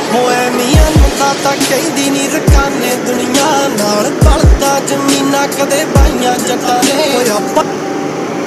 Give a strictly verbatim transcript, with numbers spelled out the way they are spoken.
ਹੋਏ ਮੀਆਂ ਮੁੰਡਾ ਤਾਂ ਕਹਿੰਦੀ ਨੀ ਰਕਾਨੇ ਦੁਨੀਆ ਨਾਲ ਪਲਦਾ ਜ਼ਮੀਨਾਂ ਕਦੇ ਬਾਈਆਂ ਜੱਟਾਂ ਨੇ। ਹੋਇਆ